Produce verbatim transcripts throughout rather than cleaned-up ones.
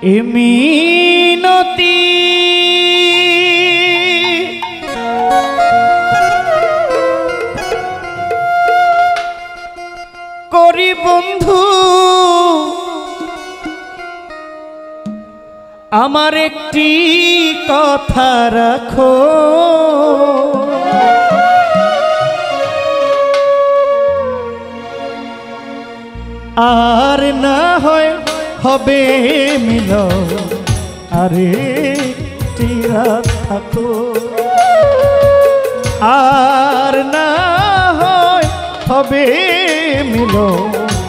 এ মিনতি করি বন্ধু আমার একটি কথা রাখো আর না হয় হবে মিলন আরে রাত থাকো আর না হয় হবে মিলন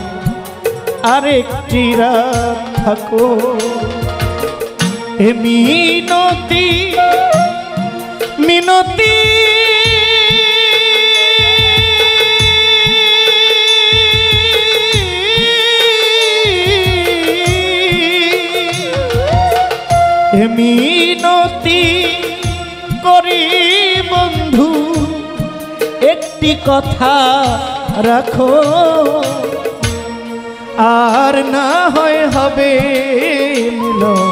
আরেকটি রাত থাকো এ মিনতি মিনতি এ মিনতি করি বন্ধু একটি কথা রাখো আর না হয় হবে মিলন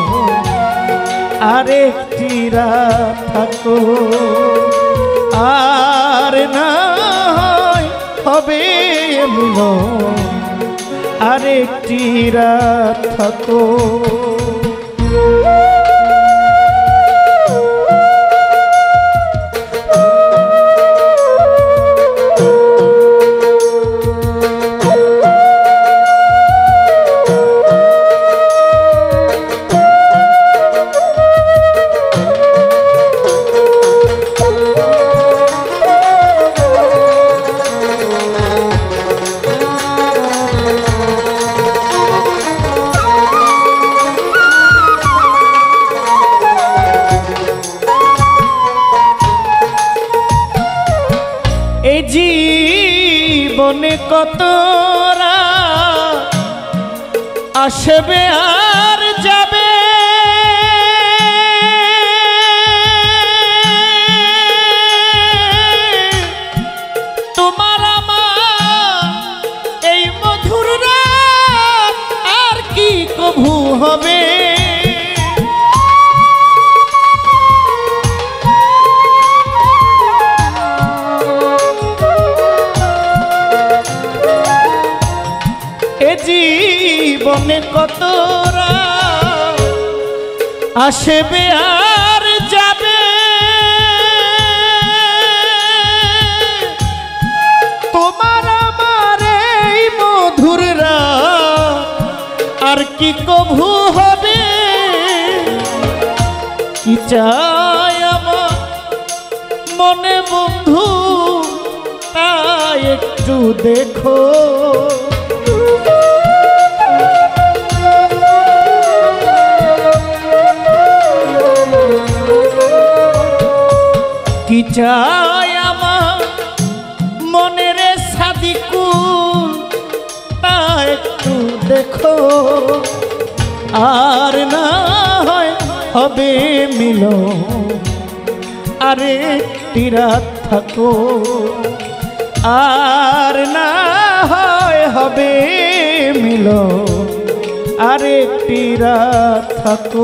আরেকটি রাত থাকো আর না হয় হবে মিলন আরেকটি রাত থাকো জীবনে কতরা আসবে আর যাবে তোমার আমার এই মধুর রাত আর কি কভু হবে জীবনে কতরা আসবে আর যাবে তোমার আমার এই মধুর রাত আর কি কভু হবে কি চাই আমার মনে বন্ধু তাই একটু দেখো কি চাই আমার মনের সাদিকুল তা একটু দেখো আর না হয় হবে মিলন আরেকটি রাত থাকো আর না হয় হবে মিলন আরেকটি রাত থাকো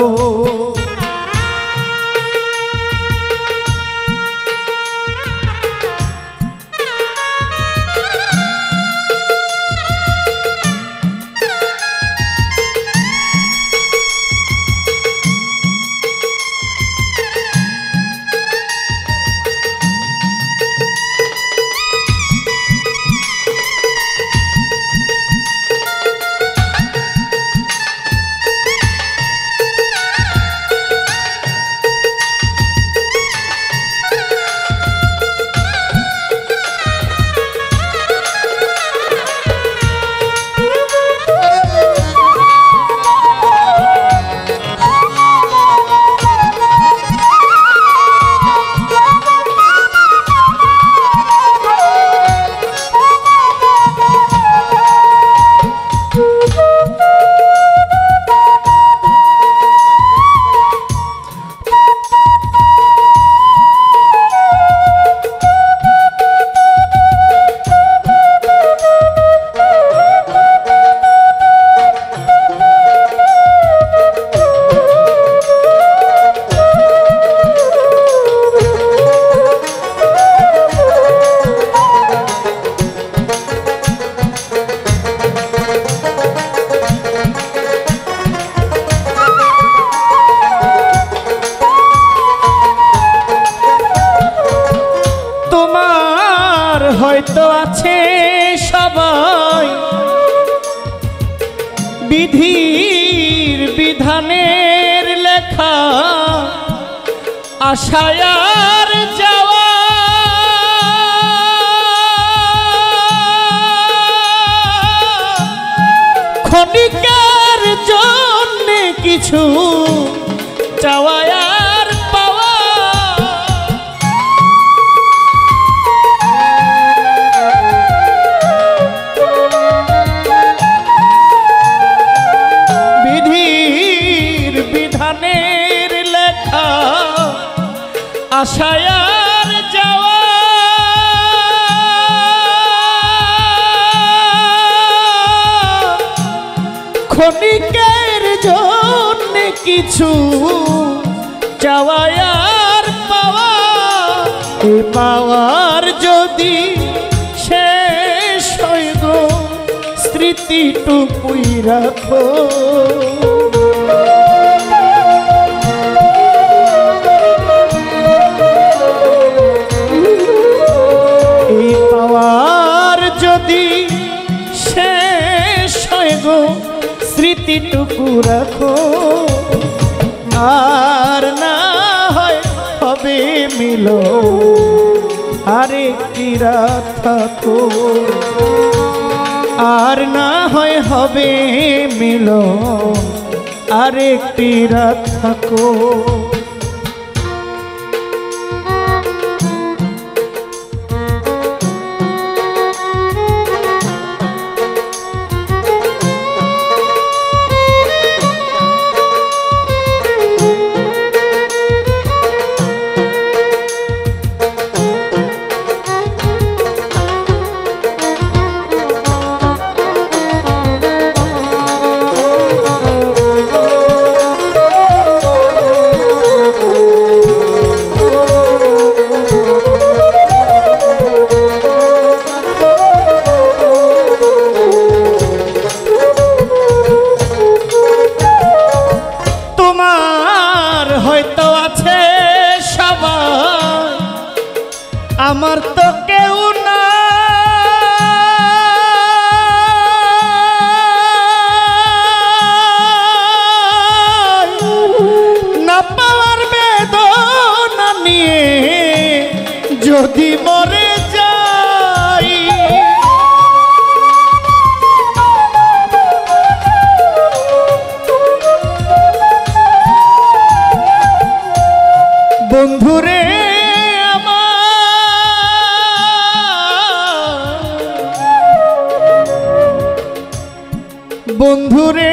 আশায় আর যাওয়া ক্ষণিকের জন্য কিছু চাওয়া আর পাওয়া বিধির বিধানের লেখা আশায় আর যাওয়া ক্ষণিকের জন্য কিছু চাওয়া আর পাওয়া এই পাওয়ার যদি শেষ হয় গো স্মৃতিটুকুই রাখো এই পাওয়ার যদি শেষ হয় গো স্মৃতিটুকু রাখো আর না হয় হবে মিলো আরেকটি রাত থাকো আর না হয় হবে মিলো আরেকটি রাত থাকো আমার তো কেউ না না পাওয়ার বেদনা নিয়ে যদি মরে যাই বন্ধুরে বন্ধুরে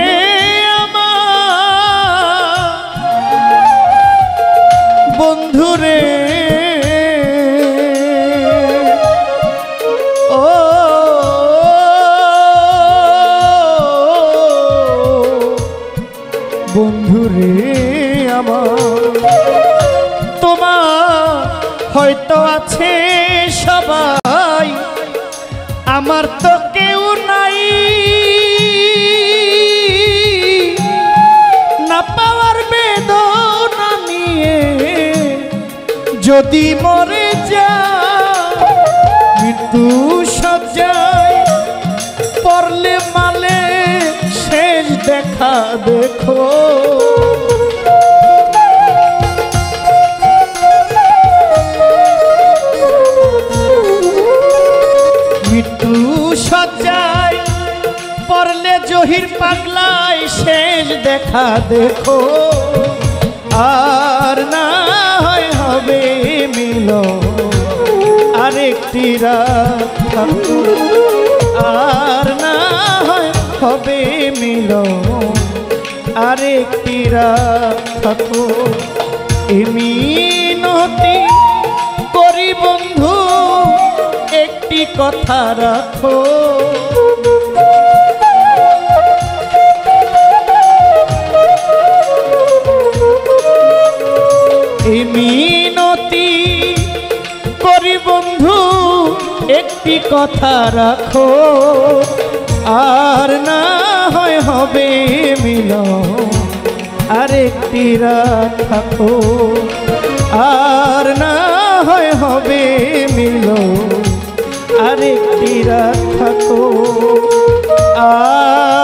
আমার বন্ধুরে ও বন্ধুরে আমার তোমার হয়তো আছে সবাই আমার তো কেউ নাই না পাওয়ার বেদনা নিয়ে যদি মরে যায় মৃত্যু সজ্জায় পড়লে মালে শেষ দেখা দেখো মৃত্যু সজ্জায় পড়লে জহির পাগলায় শেষ দেখা দেখো আর না হয় হবে মিলো আরেকটি রাত থাকো আর না হয় হবে মিলো আরেকটি রাত থাকো মিনতি করি বন্ধু একটি কথা রাখো মিনতি করি বন্ধু একটি কথা রাখো আর না হয় হবে মিলো আরেকটি রাত থাকো আর না হয় হবে মিলো আরেকটি রাত থাকো আর